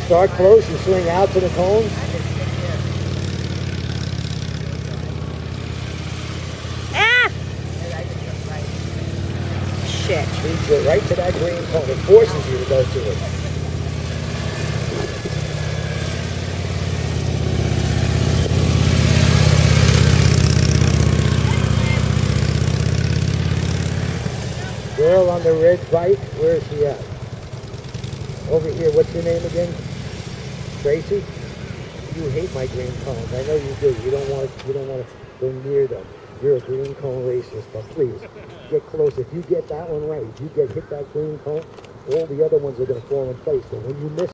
start close, you swing out to the cone. Ah! Shit. Leads you right to that green cone. It forces you to go to it. Girl on the red bike, where is she at? Over here, what's your name again? Tracy? You hate my green cones. I know you do. You don't want to go near them. You're a green cone racist, but please get close. If you get that one right, if you hit that green cone, all the other ones are going to fall in place. But when you miss